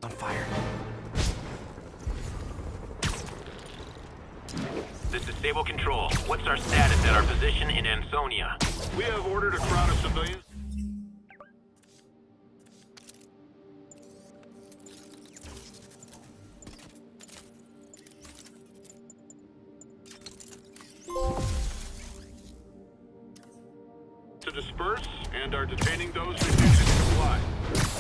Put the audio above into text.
on fire. This is Stable Control. What's our status at our position in Ansonia? We have ordered a crowd of civilians to disperse and are detaining those refusing to comply.